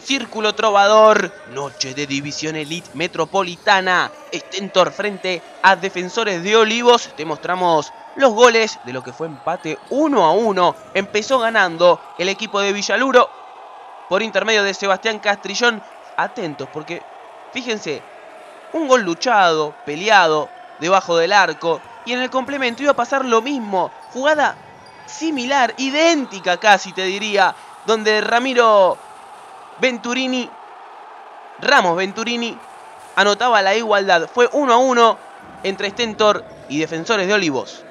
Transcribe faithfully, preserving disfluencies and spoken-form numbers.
Círculo Trovador, noche de División Elite Metropolitana. Stentor frente a Defensores de Olivos. Te mostramos los goles de lo que fue empate uno a uno. Empezó ganando el equipo de Villaluro por intermedio de Sebastián Castrillón. Atentos porque, fíjense, un gol luchado, peleado, debajo del arco. Y en el complemento iba a pasar lo mismo. Jugada similar, idéntica casi te diría, donde Ramiro Venturini, Ramos Venturini, anotaba la igualdad. Fue uno a uno entre Stentor y Defensores de Olivos.